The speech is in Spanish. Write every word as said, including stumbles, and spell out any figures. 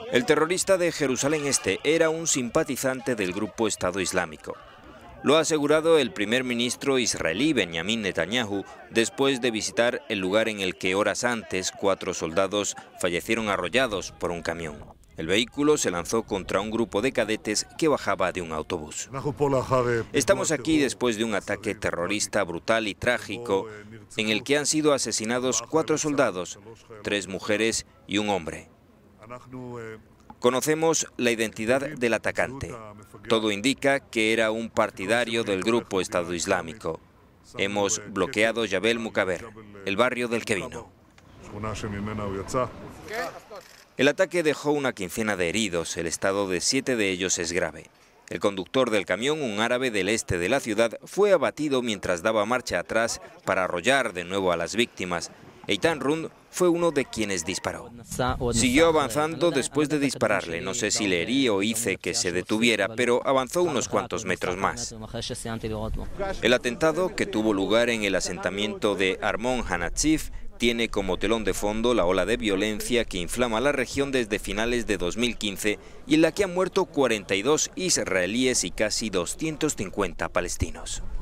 El terrorista de Jerusalén Este era un simpatizante del grupo Estado Islámico. Lo ha asegurado el primer ministro israelí Benjamin Netanyahu después de visitar el lugar en el que horas antes cuatro soldados fallecieron arrollados por un camión. El vehículo se lanzó contra un grupo de cadetes que bajaba de un autobús. Estamos aquí después de un ataque terrorista brutal y trágico en el que han sido asesinados cuatro soldados, tres mujeres y un hombre. Conocemos la identidad del atacante. Todo indica que era un partidario del grupo Estado Islámico. Hemos bloqueado Jabal Mukaber, el barrio del que vino. El ataque dejó una quincena de heridos, el estado de siete de ellos es grave. El conductor del camión, un árabe del este de la ciudad, fue abatido mientras daba marcha atrás para arrollar de nuevo a las víctimas. Eitan Rund fue uno de quienes disparó. Siguió avanzando después de dispararle. No sé si le herí o hice que se detuviera, pero avanzó unos cuantos metros más. El atentado, que tuvo lugar en el asentamiento de Armon Hanatzif, tiene como telón de fondo la ola de violencia que inflama la región desde finales de dos mil quince y en la que han muerto cuarenta y dos israelíes y casi doscientos cincuenta palestinos.